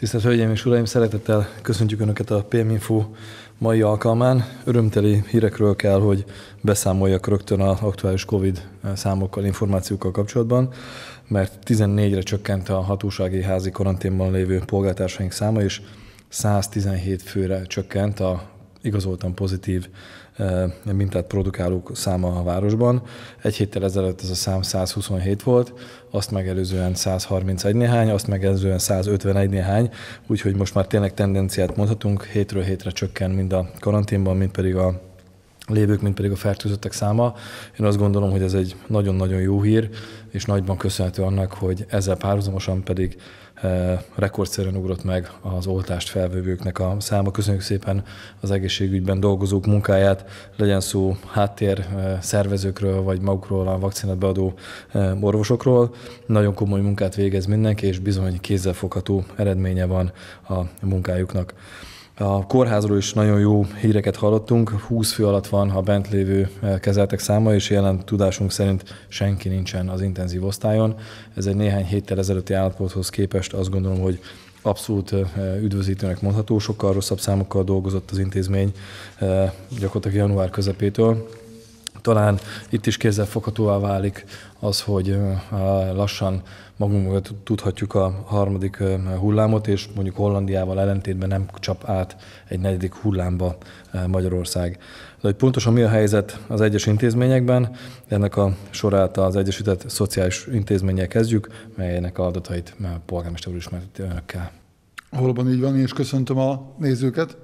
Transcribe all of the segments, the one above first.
Tisztelt Hölgyeim és Uraim, szeretettel köszöntjük Önöket a PM Info mai alkalmán. Örömteli hírekről kell, hogy beszámoljak rögtön az aktuális Covid számokkal, információkkal kapcsolatban, mert 14-re csökkent a hatósági házi karanténban lévő polgártársaink száma, és 117 főre csökkent a igazoltan pozitív mintát produkálók száma a városban. Egy héttel ezelőtt ez a szám 127 volt, azt megelőzően 131 néhány, azt megelőzően 151 néhány, úgyhogy most már tényleg tendenciát mondhatunk, hétről hétre csökken mind a karanténban, mind pedig a lévők, mint pedig a fertőzöttek száma. Én azt gondolom, hogy ez egy nagyon-nagyon jó hír, és nagyban köszönhető annak, hogy ezzel párhuzamosan pedig rekordszerűen ugrott meg az oltást felvevőknek a száma. Köszönjük szépen az egészségügyben dolgozók munkáját, legyen szó háttér szervezőkről, vagy magukról a vakcinát beadó orvosokról. Nagyon komoly munkát végez mindenki, és bizony kézzelfogható eredménye van a munkájuknak. A kórházról is nagyon jó híreket hallottunk, 20 fő alatt van a bent lévő kezeltek száma, és jelen tudásunk szerint senki nincsen az intenzív osztályon. Ez egy néhány héttel ezelőtti állapothoz képest azt gondolom, hogy abszolút üdvözítőnek mondható, sokkal rosszabb számokkal dolgozott az intézmény gyakorlatilag január közepétől. Talán itt is kézzelfoghatóvá válik az, hogy lassan magunkból tudhatjuk a harmadik hullámot, és mondjuk Hollandiával ellentétben nem csap át egy negyedik hullámba Magyarország. De hogy pontosan mi a helyzet az egyes intézményekben, ennek a sorát az Egyesített Szociális Intézménnyel kezdjük, melynek adatait a polgármester úr ismerteti önökkel. Valóban így van, és köszöntöm a nézőket.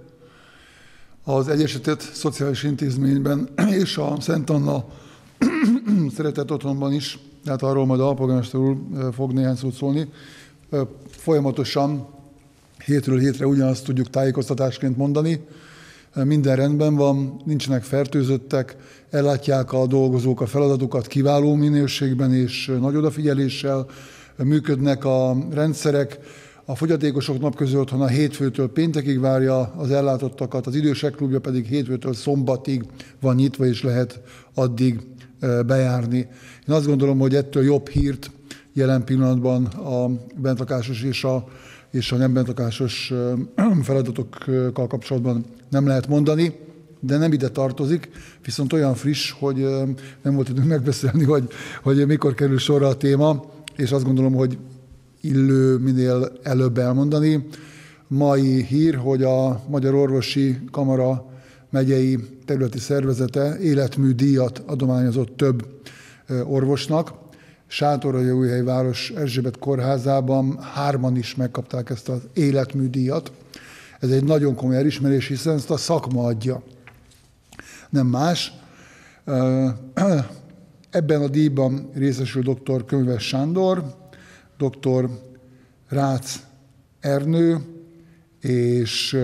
Az Egyesített Szociális Intézményben és a Szent Anna Szeretett Otthonban is, tehát arról majd a polgármester úr fog néhány szót szólni, folyamatosan hétről hétre ugyanazt tudjuk tájékoztatásként mondani. Minden rendben van, nincsenek fertőzöttek, ellátják a dolgozók a feladatukat kiváló minőségben és nagy odafigyeléssel, működnek a rendszerek. A fogyatékosok napközi otthona hétfőtől péntekig várja az ellátottakat, az idősek klubja pedig hétfőtől szombatig van nyitva, és lehet addig bejárni. Én azt gondolom, hogy ettől jobb hírt jelen pillanatban a bentlakásos és a nem bentlakásos feladatokkal kapcsolatban nem lehet mondani, de nem ide tartozik, viszont olyan friss, hogy nem volt időnk megbeszélni, hogy mikor kerül sorra a téma, és azt gondolom, hogy illő minél előbb elmondani. Mai hír, hogy a Magyar Orvosi Kamara megyei területi szervezete életműdíjat adományozott több orvosnak. Sátoraljaújhely város Erzsébet kórházában 3-an is megkapták ezt az életműdíjat. Ez egy nagyon komoly elismerés, hiszen ezt a szakma adja. Nem más. Ebben a díjban részesül dr. Könyves Sándor, dr. Rácz Ernő és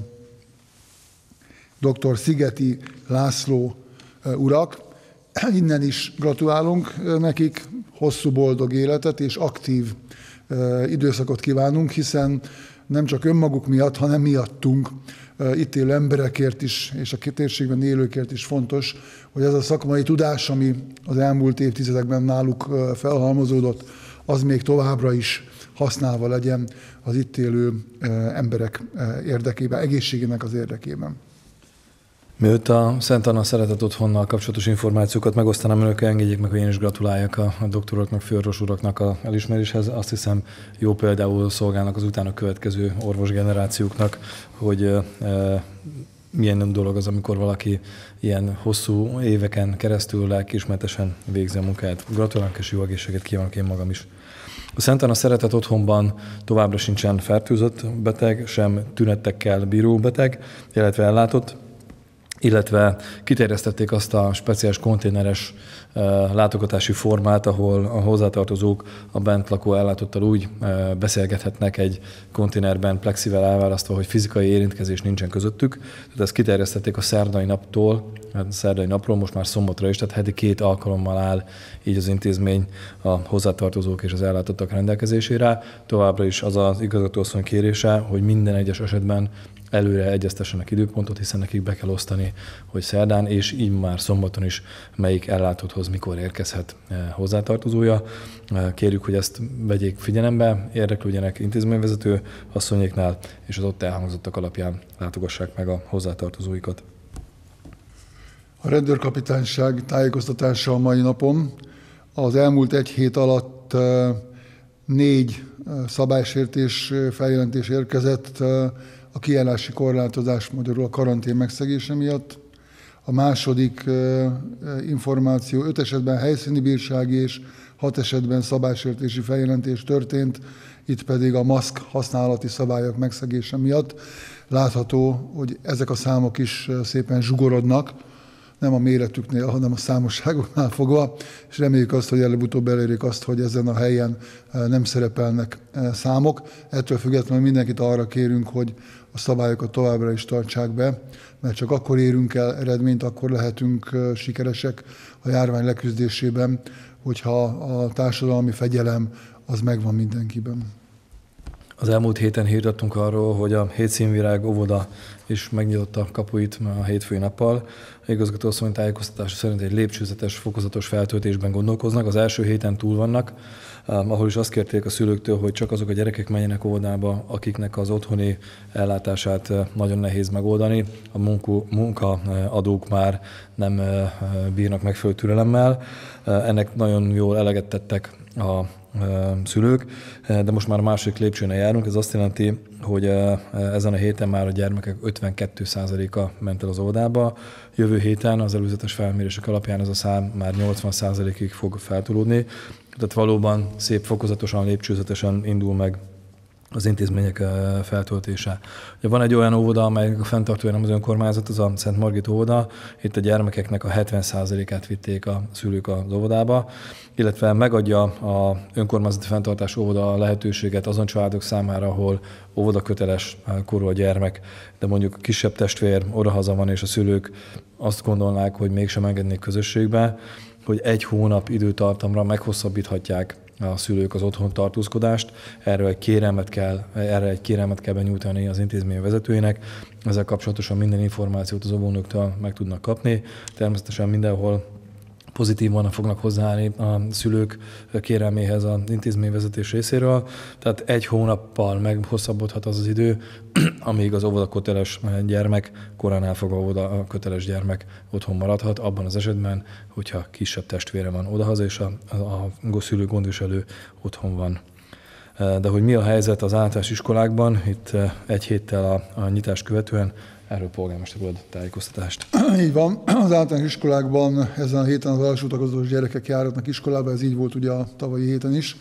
dr. Szigeti László urak. Innen is gratulálunk nekik, hosszú boldog életet és aktív időszakot kívánunk, hiszen nem csak önmaguk miatt, hanem miattunk, itt élő emberekért is, és a térségben élőkért is fontos, hogy ez a szakmai tudás, ami az elmúlt évtizedekben náluk felhalmozódott, az még továbbra is használva legyen az itt élő emberek érdekében, egészségének az érdekében. Mielőtt a Szent Anna Szeretett Otthonnal kapcsolatos információkat megosztanám önökkel, engedjék meg, hogy én is gratuláljak a doktoroknak, főorvos uraknak az elismeréshez. Azt hiszem, jó például szolgálnak az utána következő orvosgenerációknak, hogy milyen dolog az, amikor valaki ilyen hosszú éveken keresztül lelkiismeretesen végzi a munkáját. Gratulálok és jó egészséget kívánok én magam is. A Szent Anna Szeretett Otthonban továbbra sincsen fertőzött beteg, sem tünetekkel bíró beteg, illetve ellátott, illetve kiterjesztették azt a speciális konténeres látogatási formát, ahol a hozzátartozók a bent lakó ellátottal úgy beszélgethetnek egy konténerben plexivel elválasztva, hogy fizikai érintkezés nincsen közöttük. Tehát ezt kiterjesztették a szerdai naptól szerdai napról most már szombatra is, tehát heti 2 alkalommal áll így az intézmény a hozzátartozók és az ellátottak rendelkezésére. Továbbra is az az igazgatóasszony kérése, hogy minden egyes esetben előre egyeztessenek időpontot, hiszen nekik be kell osztani, hogy szerdán és így már szombaton is melyik ellátotthoz mikor érkezhet hozzátartozója. Kérjük, hogy ezt vegyék figyelembe, érdeklődjenek intézményvezető asszonyéknál, és az ott elhangzottak alapján látogassák meg a hozzátartozóikat. A rendőrkapitányság tájékoztatása a mai napon. Az elmúlt 1 hét alatt 4 szabálysértés feljelentés érkezett a kijárási korlátozás, magyarul a karantén megszegése miatt. A második információ 5 esetben helyszíni bírsági és 6 esetben szabálysértési feljelentés történt, itt pedig a maszk használati szabályok megszegése miatt. Látható, hogy ezek a számok is szépen zsugorodnak, nem a méretüknél, hanem a számosságoknál fogva, és reméljük azt, hogy előbb-utóbb elérjük azt, hogy ezen a helyen nem szerepelnek számok. Ettől függetlenül mindenkit arra kérünk, hogy a szabályokat továbbra is tartsák be, mert csak akkor érünk el eredményt, akkor lehetünk sikeresek a járvány leküzdésében, hogyha a társadalmi fegyelem az megvan mindenkiben. Az elmúlt héten hirdettunk arról, hogy a Hétszínvirág óvoda is megnyitotta kapuit a hétfői nappal. A igazgatóasszony tájékoztatása szerint egy lépcsőzetes, fokozatos feltöltésben gondolkoznak. Az első héten túl vannak, ahol is azt kérték a szülőktől, hogy csak azok a gyerekek menjenek óvodába, akiknek az otthoni ellátását nagyon nehéz megoldani. A munkaadók már nem bírnak megfelelő türelemmel. Ennek nagyon jól eleget tettek a szülők, de most már a második lépcsőnél járunk. Ez azt jelenti, hogy ezen a héten már a gyermekek 52%-a ment el az óvodába. Jövő héten az előzetes felmérések alapján ez a szám már 80%-ig fog feltolódni. Tehát valóban szép fokozatosan, lépcsőzetesen indul meg az intézmények feltöltése. Ugye van egy olyan óvoda, amelynek a fenntartója nem az önkormányzat, az a Szent Margit óvoda. Itt a gyermekeknek a 70%-át vitték a szülők az óvodába, illetve megadja a önkormányzati fenntartású óvoda a lehetőséget azon családok számára, ahol óvodaköteles korú a gyermek, de mondjuk a kisebb testvér odahaza van, és a szülők azt gondolnák, hogy mégsem engednék közösségbe, hogy 1 hónap időtartamra meghosszabbíthatják a szülők az otthon tartózkodást. Erre egy kérelmet kell benyújtani az intézmény vezetőinek. Ezzel kapcsolatosan minden információt az óvónőktől meg tudnak kapni. Természetesen mindenhol pozitívan fognak hozzáállni a szülők kérelméhez az intézményvezetés részéről. Tehát 1 hónappal meghosszabbodhat az az idő, amíg az óvodaköteles gyermek, koránál fogva a köteles gyermek otthon maradhat, abban az esetben, hogyha kisebb testvére van odahaza, és a szülő gondviselő otthon van. De hogy mi a helyzet az általános iskolákban, itt 1 héttel a nyitást követően, erről polgármester úr ad tájékoztatást. Így van. Az általános iskolákban ezen a héten az alsó tagozós gyerekek járatnak iskolába, ez így volt ugye a tavalyi héten is.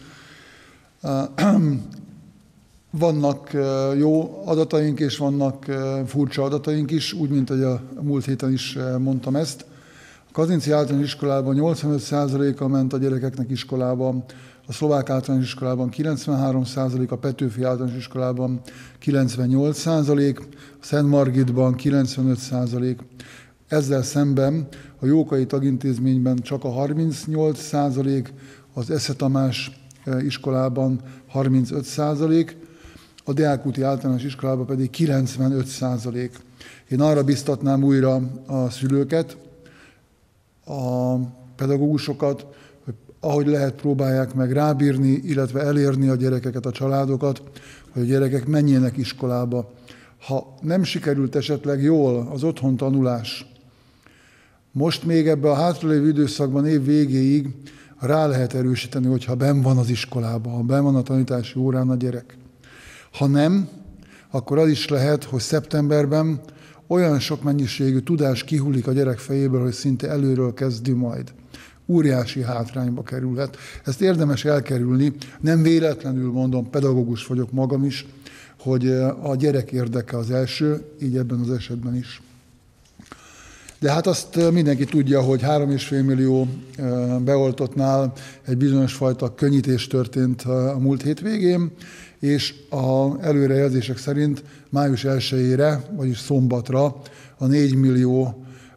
Vannak jó adataink, és vannak furcsa adataink is, úgy, mint hogy a múlt héten is mondtam ezt. A Kazinczy általános iskolában 85%-a ment a gyerekeknek iskolába, a szlovák általános iskolában 93%, a Petőfi általános iskolában 98%, a Szent Margitban 95%. Ezzel szemben a Jókai tagintézményben csak a 38%, az Esze Tamás iskolában 35%, a Deák úti általános iskolában pedig 95%. Én arra biztatnám újra a szülőket, a pedagógusokat, hogy ahogy lehet, próbálják meg rábírni, illetve elérni a gyerekeket, a családokat, hogy a gyerekek menjenek iskolába. Ha nem sikerült esetleg jól az otthon tanulás, most még ebbe a hátralévő időszakban év végéig rá lehet erősíteni, hogyha benn van az iskolában, ha benn van a tanítási órán a gyerek. Ha nem, akkor az is lehet, hogy szeptemberben olyan sok mennyiségű tudás kihullik a gyerek fejéből, hogy szinte előről kezdi majd. Óriási hátrányba kerülhet. Ezt érdemes elkerülni. Nem véletlenül mondom, pedagógus vagyok magam is, hogy a gyerek érdeke az első, így ebben az esetben is. De hát azt mindenki tudja, hogy 3,5 millió beoltottnál egy bizonyos fajta könnyítés történt a múlt hétvégén, és az előrejelzések szerint május 1-ére, vagyis szombatra a 4 millió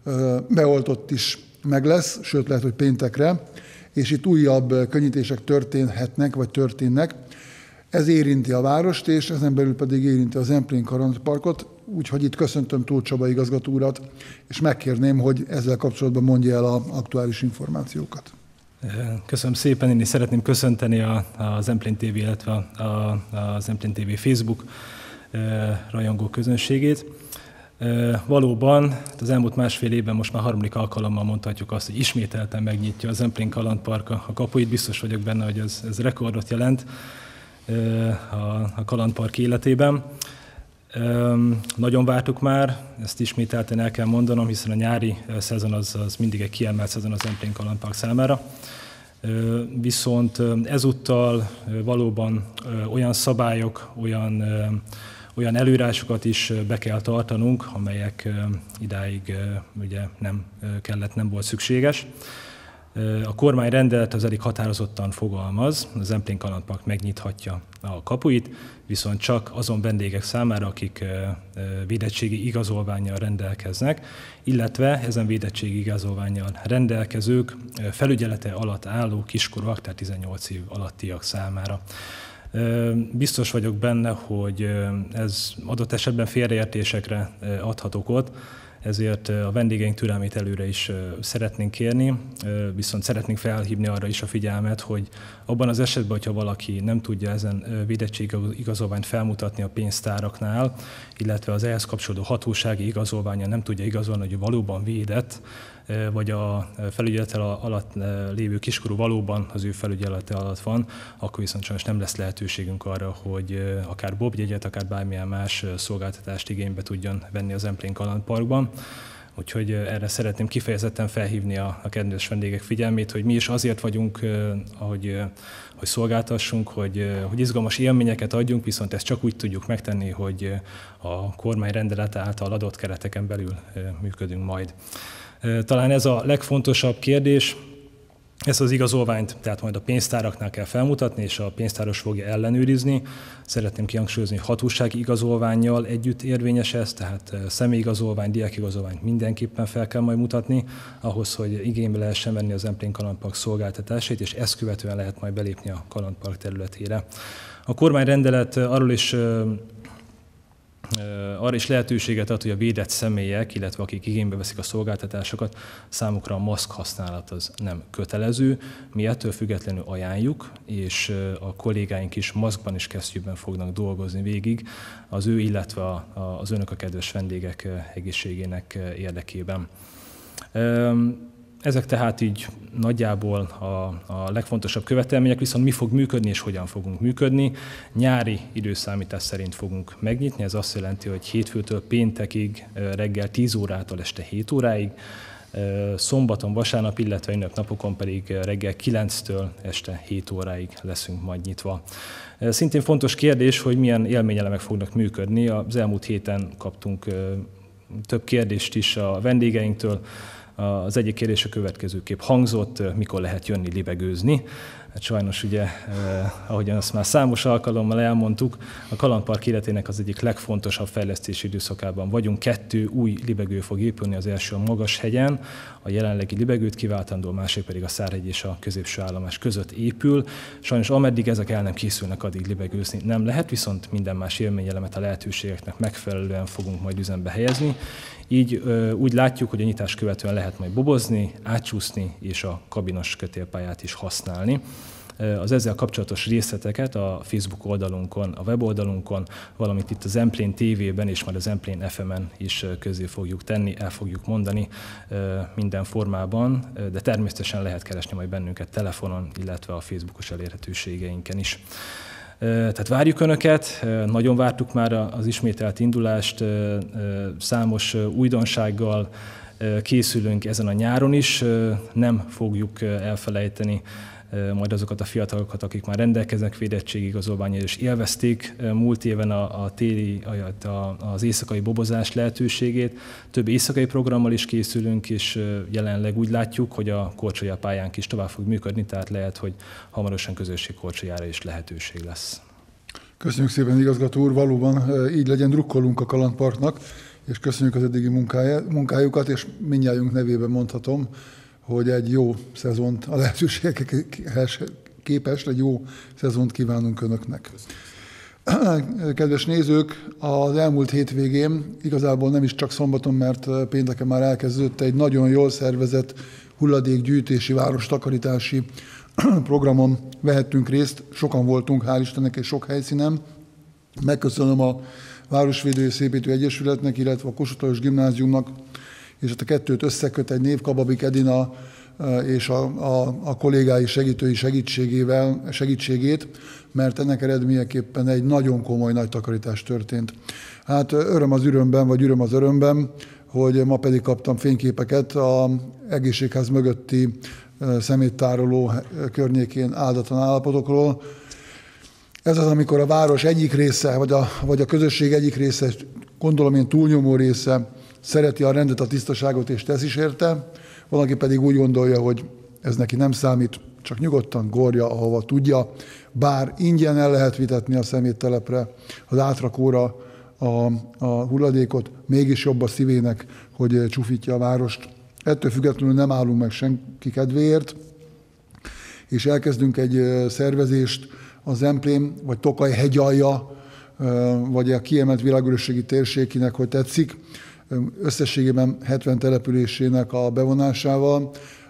beoltott is meg lesz, sőt lehet, hogy péntekre, és itt újabb könnyítések történhetnek, vagy történnek. Ez érinti a várost, és ezen belül pedig érinti a Zemplén Kalandparkot, úgyhogy itt köszöntöm Tóth Csaba igazgató urat, és megkérném, hogy ezzel kapcsolatban mondja el az aktuális információkat. Köszönöm szépen, én is szeretném köszönteni a Zemplén TV, illetve a Zemplén TV Facebook rajongó közönségét. Valóban az elmúlt másfél évben most már harmadik alkalommal mondhatjuk azt, hogy ismételten megnyitja a Zemplén Kalandpark a kapuit. Biztos vagyok benne, hogy ez rekordot jelent a kalandpark életében. Nagyon vártuk már, ezt ismételten el kell mondanom, hiszen a nyári szezon az mindig egy kiemelt szezon a Zemplén Kalandpark számára. Viszont ezúttal valóban olyan szabályok, olyan előírásokat is be kell tartanunk, amelyek idáig ugye nem volt szükséges. A kormányrendelet az elég határozottan fogalmaz, a Zemplén Kalandpark megnyithatja a kapuit, viszont csak azon vendégek számára, akik védettségi igazolvánnyal rendelkeznek, illetve ezen védettségi igazolvánnyal rendelkezők felügyelete alatt álló kiskorúak, tehát 18 év alattiak számára. Biztos vagyok benne, hogy ez adott esetben félreértésekre adhat okot, ezért a vendégeink türelmét előre is szeretnénk kérni, viszont szeretnénk felhívni arra is a figyelmet, hogy abban az esetben, hogyha valaki nem tudja ezen védettségi igazolványt felmutatni a pénztáraknál, illetve az ehhez kapcsolódó hatósági igazolványon nem tudja igazolni, hogy valóban védett, vagy a felügyelete alatt lévő kiskorú valóban az ő felügyelete alatt van, akkor viszont sajnos nem lesz lehetőségünk arra, hogy akár bobjegyet, akár bármilyen más szolgáltatást igénybe tudjon venni a Zemplén Kalandparkban. Úgyhogy erre szeretném kifejezetten felhívni a kedves vendégek figyelmét, hogy mi is azért vagyunk, hogy szolgáltassunk, hogy izgalmas élményeket adjunk, viszont ezt csak úgy tudjuk megtenni, hogy a kormány rendelete által adott kereteken belül működünk majd. Talán ez a legfontosabb kérdés, ezt az igazolványt, tehát majd a pénztáraknál kell felmutatni, és a pénztáros fogja ellenőrizni. Szeretném kihangsúlyozni, hogy hatósági igazolvánnyal együtt érvényes ez, tehát személyigazolvány, diákigazolványt mindenképpen fel kell majd mutatni, ahhoz, hogy igénybe lehessen venni az Zemplén Kalandpark szolgáltatásait, és ezt követően lehet majd belépni a kalandpark területére. A kormányrendelet arra is lehetőséget ad, hogy a védett személyek, illetve akik igénybe veszik a szolgáltatásokat, számukra a maszk használat az nem kötelező. Mi ettől függetlenül ajánljuk, és a kollégáink is maszkban és kesztyűben fognak dolgozni végig az ő, illetve az önök a kedves vendégek egészségének érdekében. Ezek tehát így nagyjából a legfontosabb követelmények, viszont mi fog működni és hogyan fogunk működni. Nyári időszámítás szerint fogunk megnyitni, ez azt jelenti, hogy hétfőtől péntekig reggel 10 órától este 7 óráig, szombaton, vasárnap, illetve ünnepnapokon pedig reggel 9-től este 7 óráig leszünk majd nyitva. Szintén fontos kérdés, hogy milyen élményelemek fognak működni. Az elmúlt héten kaptunk több kérdést is a vendégeinktől. Az egyik kérdés a következőképp hangzott, mikor lehet jönni libegőzni. Hát sajnos ugye, ahogyan azt már számos alkalommal elmondtuk, a kalandpark életének az egyik legfontosabb fejlesztési időszakában vagyunk. 2 új libegő fog épülni, az első a Magashegyen, a jelenlegi libegőt kiváltandó, a másik pedig a Szárhegy és a középső állomás között épül. Sajnos ameddig ezek el nem készülnek, addig libegőzni nem lehet, viszont minden más élményelemet a lehetőségeknek megfelelően fogunk majd üzembe helyezni. Így úgy látjuk, hogy a nyitás követően lehet majd bobozni, átcsúszni és a kabinos kötélpályát is használni. Az ezzel kapcsolatos részleteket a Facebook oldalunkon, a weboldalunkon, valamint itt a Zemplén TV-ben és majd a Zemplén FM-en is közé fogjuk tenni, el fogjuk mondani minden formában, de természetesen lehet keresni majd bennünket telefonon, illetve a Facebookos elérhetőségeinken is. Tehát várjuk Önöket, nagyon vártuk már az ismételt indulást, számos újdonsággal készülünk ezen a nyáron is, nem fogjuk elfelejteni majd azokat a fiatalokat, akik már rendelkeznek védettségigazolvánnyal és élvezték múlt éven az éjszakai bobozás lehetőségét. Több éjszakai programmal is készülünk, és jelenleg úgy látjuk, hogy a korcsolyapályánk is tovább fog működni, tehát lehet, hogy hamarosan közösségkorcsolyára is lehetőség lesz. Köszönjük szépen, igazgató úr, valóban így legyen, drukkolunk a kalandparknak, és köszönjük az eddigi munkájukat, és mindnyájunk nevében mondhatom, hogy egy jó szezont, a lehetőségekhez képest egy jó szezont kívánunk Önöknek. Kedves nézők, az elmúlt hétvégén, igazából nem is csak szombaton, mert pénteken már elkezdődött, egy nagyon jól szervezett hulladékgyűjtési, várostakarítási programon vehettünk részt. Sokan voltunk, hál' Istennek, és sok helyszínen. Megköszönöm a Városvédő és Szépítő Egyesületnek, illetve a Kossuth Lajos Gimnáziumnak, és a kettőt összeköt egy név, Kababik Edina és a kollégái segítői segítségét, mert ennek eredményeképpen egy nagyon komoly nagy takarítás történt. Hát öröm az ürömben, vagy üröm az örömben, hogy ma pedig kaptam fényképeket az egészségház mögötti szeméttároló környékén áldatlan állapotokról. Ez az, amikor a város egyik része, vagy a közösség egyik része, gondolom én túlnyomó része szereti a rendet, a tisztaságot és tesz is érte, valaki pedig úgy gondolja, hogy ez neki nem számít, csak nyugodtan gorja, ahova tudja, bár ingyen el lehet vitetni a szeméttelepre, az átrakóra a hulladékot, mégis jobb a szívének, hogy csúfítja a várost. Ettől függetlenül nem állunk meg senki kedvéért, és elkezdünk egy szervezést a Zemplén, vagy Tokaj hegyalja, vagy a kiemelt világörökségi térségének, hogy tetszik, összességében 70 településének a bevonásával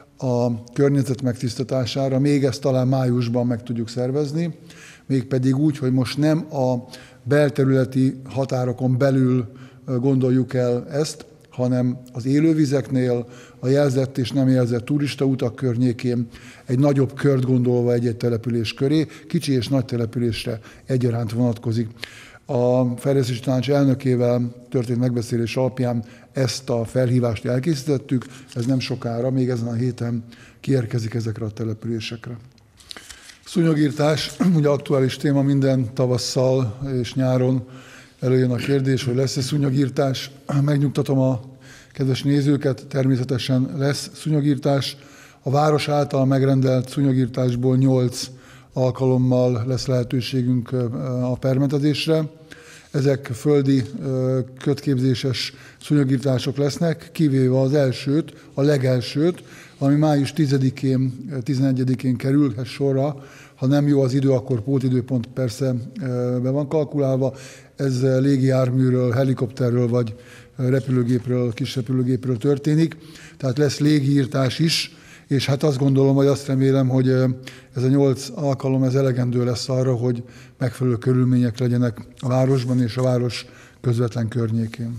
a környezet megtisztítására, még ezt talán májusban meg tudjuk szervezni, mégpedig úgy, hogy most nem a belterületi határokon belül gondoljuk el ezt, hanem az élővizeknél, a jelzett és nem jelzett turistautak környékén egy nagyobb kört gondolva egy-egy település köré, kicsi és nagy településre egyaránt vonatkozik. A Fejlesztési Tanács elnökével történt megbeszélés alapján ezt a felhívást elkészítettük, ez nem sokára, még ezen a héten kiérkezik ezekre a településekre. Szúnyogírtás, ugye aktuális téma, minden tavasszal és nyáron előjön a kérdés, hogy lesz-e szúnyogírtás. Megnyugtatom a kedves nézőket, természetesen lesz szúnyogírtás. A város által megrendelt szúnyogírtásból 8 alkalommal lesz lehetőségünk a permetezésre. Ezek földi kötképzéses szúnyogírtások lesznek, kivéve az elsőt, a legelsőt, ami május 10-én, 11-én kerülhet sorra. Ha nem jó az idő, akkor pótidőpont persze be van kalkulálva. Ez légijárműről, helikopterről vagy repülőgépről, kis repülőgépről történik. Tehát lesz légiírtás is, és hát azt gondolom, vagy azt remélem, hogy ez a 8 alkalom ez elegendő lesz arra, hogy megfelelő körülmények legyenek a városban és a város közvetlen környékén.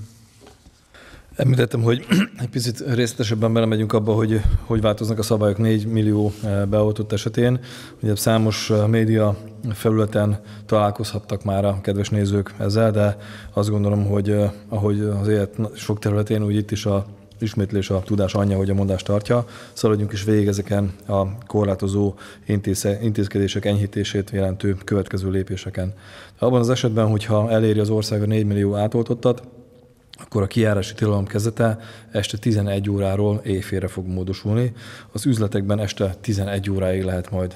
Említettem, hogy egy picit részletesebben belemegyünk abba, hogy változnak a szabályok 4 millió beoltott esetén. Ugye számos média felületen találkozhattak már a kedves nézők ezzel, de azt gondolom, hogy ahogy az élet sok területén, úgy itt is a ismétlés a tudás anyja, hogy a mondást tartja. Szaladjunk is végig ezeken a korlátozó intézkedések enyhítését jelentő következő lépéseken. Abban az esetben, hogyha eléri az ország a 4 millió átoltottat, akkor a kijárási tilalom kezdete este 11 óráról éjfélre fog módosulni. Az üzletekben este 11 óráig lehet majd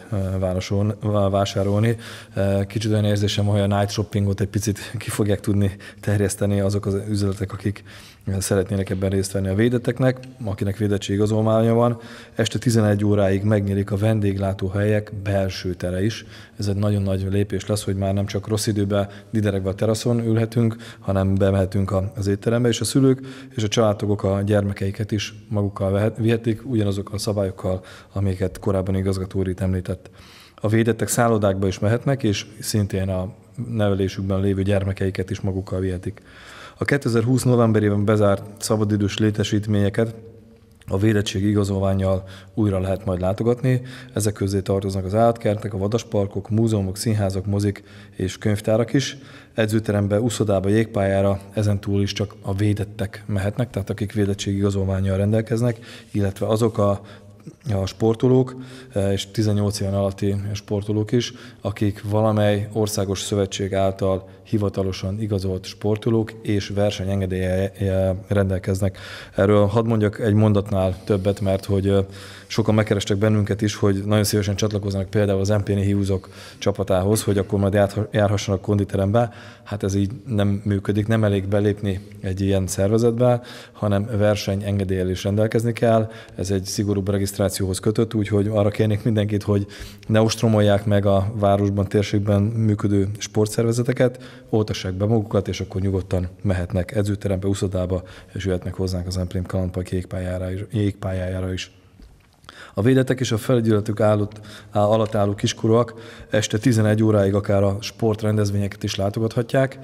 vásárolni. Kicsit olyan érzésem, hogy a night shoppingot egy picit ki fogják tudni terjeszteni azok az üzletek, akik szeretnének ebben részt venni a védetteknek, akinek védettségi igazolványa van. Este 11 óráig megnyílik a vendéglátóhelyek belső tere is. Ez egy nagyon nagy lépés lesz, hogy már nem csak rossz időben dideregve a teraszon ülhetünk, hanem bemehetünk az étterembe, és a szülők és a családtagok a gyermekeiket is magukkal vihetik, ugyanazokkal a szabályokkal, amiket korábban igazgató úr itt említett. A védettek szállodákba is mehetnek, és szintén a nevelésükben lévő gyermekeiket is magukkal vihetik. A 2020 novemberében bezárt szabadidős létesítményeket a védettségi igazolvánnyal újra lehet majd látogatni. Ezek közé tartoznak az állatkertek, a vadasparkok, múzeumok, színházak, mozik és könyvtárak is. Edzőterembe, úszodába, jégpályára ezentúl is csak a védettek mehetnek, tehát akik védettségi igazolvánnyal rendelkeznek, illetve azok a a sportolók, és 18 éven alatti sportolók is, akik valamely országos szövetség által hivatalosan igazolt sportolók és versenyengedéllyel rendelkeznek. Erről hadd mondjak egy mondatnál többet, mert hogy sokan megkerestek bennünket is, hogy nagyon szívesen csatlakoznak például az MPN hiúzok csapatához, hogy akkor majd járhassanak konditerembe. Hát ez így nem működik, nem elég belépni egy ilyen szervezetbe, hanem versenyengedéllyel is rendelkezni kell. Ez egy szigorúbb regisztrációhoz kötött, úgyhogy arra kérnék mindenkit, hogy ne ostromolják meg a városban, térségben működő sportszervezeteket, oltassák be magukat, és akkor nyugodtan mehetnek edzőterembe, uszodába, és jöhetnek hozzánk az Emplén Kalandpark jégpályájára is. A védetek és a felügyeletük alatt álló kiskorúak este 11 óráig akár a sportrendezvényeket is látogathatják.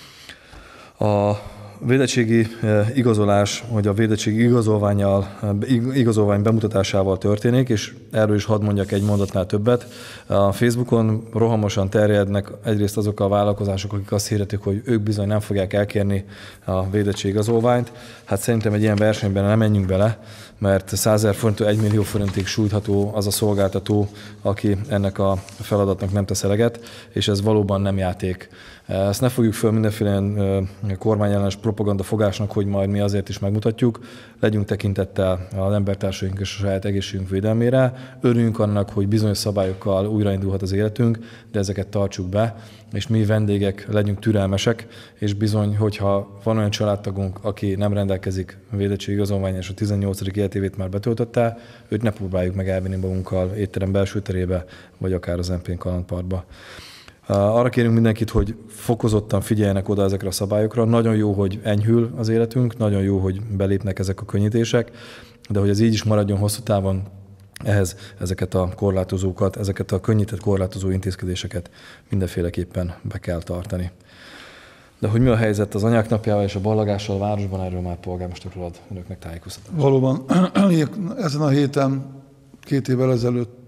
A védettségi igazolás, vagy a védettségi igazolvány bemutatásával történik, és erről is hadd mondjak egy mondatnál többet. A Facebookon rohamosan terjednek egyrészt azok a vállalkozások, akik azt hirdetik, hogy ők bizony nem fogják elkérni a védettségi igazolványt. Hát szerintem egy ilyen versenyben nem menjünk bele, mert 100 000 forinttól 1 millió forintig sújtható az a szolgáltató, aki ennek a feladatnak nem tesz eleget, és ez valóban nem játék. Ezt ne fogjuk föl mindenféle kormányellenes propaganda fogásnak, hogy majd mi azért is megmutatjuk. Legyünk tekintettel az embertársaink és a saját egészségünk védelmére. Örüljünk annak, hogy bizonyos szabályokkal újraindulhat az életünk, de ezeket tartsuk be, és mi vendégek legyünk türelmesek, és bizony, hogyha van olyan családtagunk, aki nem rendelkezik védettségi igazolvánnyal, és a 18. életévét már betöltötte, őt ne próbáljuk meg elvinni magunkkal étterem belső terébe, vagy akár az Emplén Kalandparkba. Arra kérünk mindenkit, hogy fokozottan figyeljenek oda ezekre a szabályokra. Nagyon jó, hogy enyhül az életünk, nagyon jó, hogy belépnek ezek a könnyítések, de hogy ez így is maradjon hosszú távon, ehhez ezeket a korlátozókat, ezeket a könnyített korlátozó intézkedéseket mindenféleképpen be kell tartani. De hogy mi a helyzet az anyák napjával és a ballagással a városban, erről már polgármester úr ad önöknek tájékoztatást. Valóban ezen a héten 2 évvel ezelőtt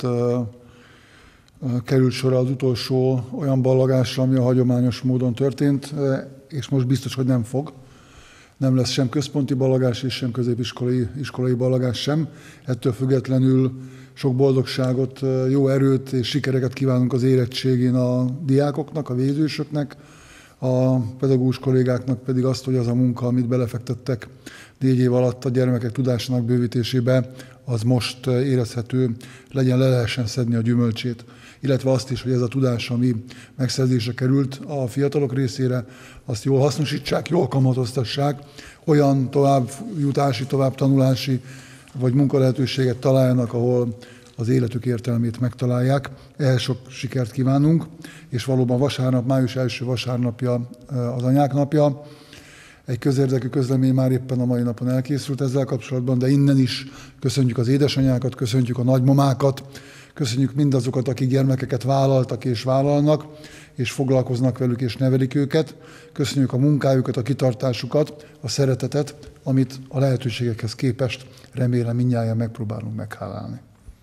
került sor az utolsó olyan ballagásra, ami a hagyományos módon történt, és most biztos, hogy nem fog. Nem lesz sem központi ballagás, és sem középiskolai ballagás sem. Ettől függetlenül sok boldogságot, jó erőt és sikereket kívánunk az érettségén a diákoknak, a végzősöknek, a pedagógus kollégáknak pedig azt, hogy az a munka, amit belefektettek 4 év alatt a gyermekek tudásának bővítésébe, az most érezhető, le lehessen szedni a gyümölcsét. Illetve azt is, hogy ez a tudás, ami megszerzésre került a fiatalok részére, azt jól hasznosítsák, jól kamatoztassák, olyan továbbjutási, továbbtanulási vagy munkalehetőséget találjanak, ahol az életük értelmét megtalálják. Ehhez sok sikert kívánunk, és valóban vasárnap, május első vasárnapja az anyák napja. Egy közérdekű közlemény már éppen a mai napon elkészült ezzel kapcsolatban, de innen is köszönjük az édesanyákat, köszönjük a nagymamákat, köszönjük mindazokat, akik gyermekeket vállaltak és vállalnak, és foglalkoznak velük és nevelik őket. Köszönjük a munkájukat, a kitartásukat, a szeretetet, amit a lehetőségekhez képest remélem mindnyájan megpróbálunk meghálálni.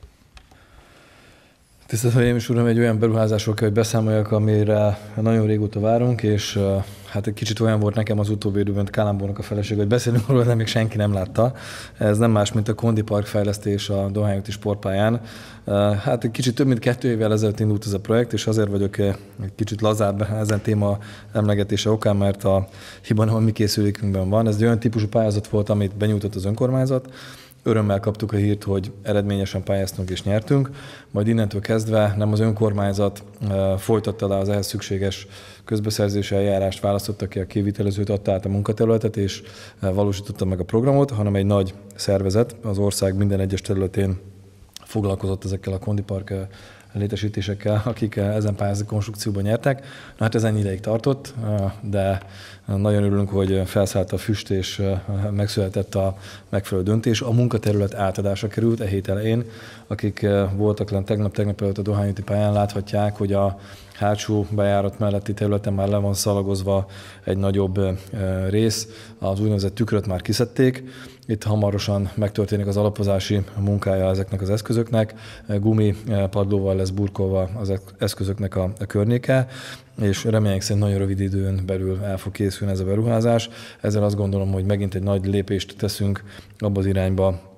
Tisztelt Hölgyeim és Uram, egy olyan beruházásról kell, hogy beszámoljak, amire nagyon régóta várunk, és hát egy kicsit olyan volt nekem az utóbbi időben Kálámbornak a feleség, hogy beszélünk róla, de még senki nem látta. Ez nem más, mint a Kondi Park fejlesztés a Dohány úti sportpályán. Hát egy kicsit több mint 2 évvel ezelőtt indult ez a projekt, és azért vagyok egy kicsit lazább ezen téma emlegetése okán, mert a hiba nem a mi készülékünkben van. Ez egy olyan típusú pályázat volt, amit benyújtott az önkormányzat. Örömmel kaptuk a hírt, hogy eredményesen pályáztunk és nyertünk, majd innentől kezdve nem az önkormányzat folytatta le az ehhez szükséges közbeszerzési eljárást, választotta ki a kivitelezőt, adta át a munkaterületet és valósította meg a programot, hanem egy nagy szervezet az ország minden egyes területén foglalkozott ezekkel a Kondi Park létesítésekkel, akik ezen pályázati konstrukcióban nyertek. Na hát ez ennyi ideig tartott, de nagyon örülünk, hogy felszállt a füst és megszületett a megfelelő döntés. A munkaterület átadásra került e hét elején. Akik voltak lent tegnap előtt a Dohány úti pályán, láthatják, hogy a hátsó bejárat melletti területen már le van szalagozva egy nagyobb rész, az úgynevezett tükröt már kiszedték. Itt hamarosan megtörténik az alapozási munkája ezeknek az eszközöknek, gumi padlóval lesz burkolva az eszközöknek a környéke, és remények szerint nagyon rövid időn belül el fog készülni ez a beruházás. Ezzel azt gondolom, hogy megint egy nagy lépést teszünk abba az irányba,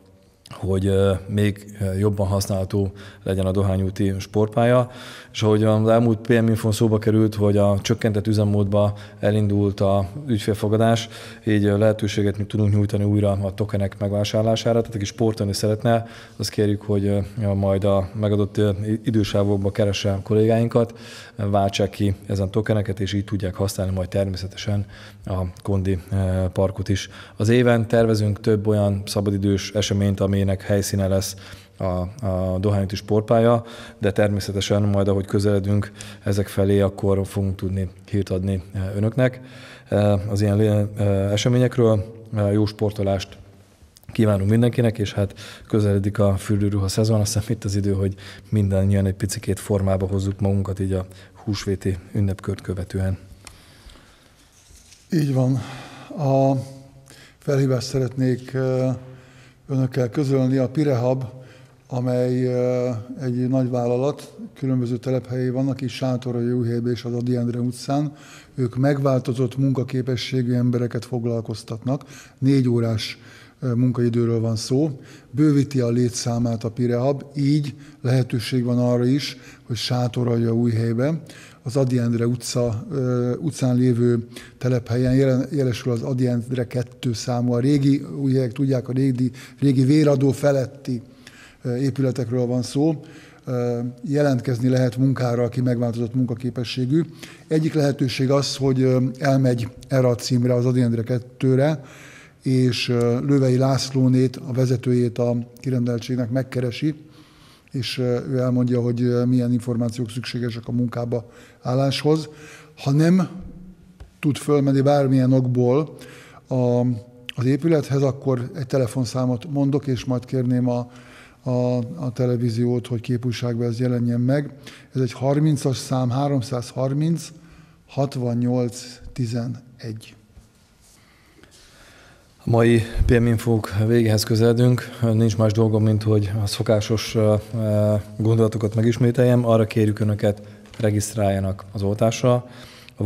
hogy még jobban használható legyen a Dohányúti sportpálya. És ahogy az elmúlt PM Infon szóba került, hogy a csökkentett üzemmódba elindult a ügyfélfogadás, így lehetőséget mi tudunk nyújtani újra a tokenek megvásárlására. Tehát aki sportolni szeretne, azt kérjük, hogy majd a megadott idősávokban keresse a kollégáinkat, váltsák ki ezen tokeneket, és így tudják használni majd természetesen a Kondi parkot is. Az éven tervezünk több olyan szabadidős eseményt, aminek helyszíne lesz a Dohányúti sportpálya, de természetesen majd, ahogy közeledünk ezek felé, akkor fogunk tudni hírt adni önöknek az ilyen eseményekről. Jó sportolást kívánunk mindenkinek, és hát közeledik a fürdőruha szezon, azt hiszem itt az idő, hogy mindannyian egy picikét formába hozzuk magunkat így a húsvéti ünnepkört követően. Így van. A felhívást szeretnék önökkel közölni. A Pirehab, amely egy nagy vállalat, különböző telephelyei vannak, és Sátoraljaújhelyben és az Ady Endre utcán. Ők megváltozott munkaképességű embereket foglalkoztatnak. 4 órás munkaidőről van szó. Bővíti a létszámát a Pirehab, így lehetőség van arra is, hogy Sátoraljaújhelyben, az Ady Endre utcán lévő telephelyen jelesül az Ady Endre 2 számú. A régi, újhelyek tudják, a régi véradó feletti épületekről van szó. Jelentkezni lehet munkára, aki megváltozott munkaképességű. Egyik lehetőség az, hogy elmegy erre a címre, az Ady Endre 2-re, és Lövei Lászlónét, a vezetőjét a kirendeltségnek megkeresi, és ő elmondja, hogy milyen információk szükségesek a munkába álláshoz. Ha nem tud fölmenni bármilyen okból az épülethez, akkor egy telefonszámot mondok, és majd kérném a televíziót, hogy képújságban ez jelenjen meg. Ez egy 30-as szám, 330 68 11. A mai PM Infók végéhez közeledünk. Nincs más dolgom, mint hogy a szokásos gondolatokat megismételjem. Arra kérjük önöket, regisztráljanak az oltásra. A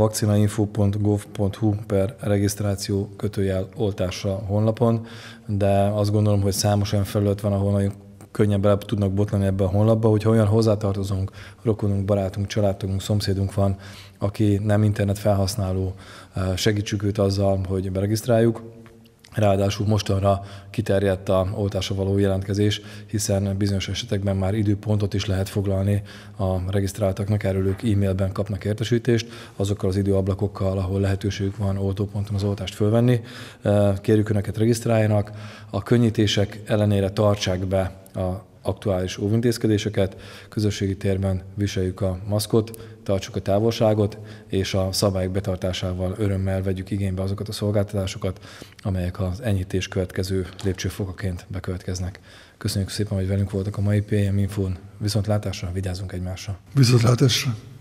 vaccinainfo.gov.hu/regisztráció/oltásra honlapon, de azt gondolom, hogy számos olyan felület van, ahol nagyon könnyen bele tudnak botlani ebbe a honlapba, hogyha olyan hozzátartozunk, rokonunk, barátunk, családtagunk, szomszédunk van, aki nem internet felhasználó, segítsük őt azzal, hogy beregisztráljuk. Ráadásul mostanra kiterjedt a oltásra való jelentkezés, hiszen bizonyos esetekben már időpontot is lehet foglalni a regisztráltaknak, erről ők e-mailben kapnak értesítést, azokkal az időablakokkal, ahol lehetőségük van oltóponton az oltást fölvenni. Kérjük önöket, regisztráljanak, a könnyítések ellenére tartsák be a aktuális óvintézkedéseket, közösségi térben viseljük a maszkot, tartsuk a távolságot, és a szabályok betartásával örömmel vegyük igénybe azokat a szolgáltatásokat, amelyek az enyhítés következő lépcsőfokaként bekövetkeznek. Köszönjük szépen, hogy velünk voltak a mai PM Infón. Viszontlátásra, vigyázzunk egymásra! Viszontlátásra!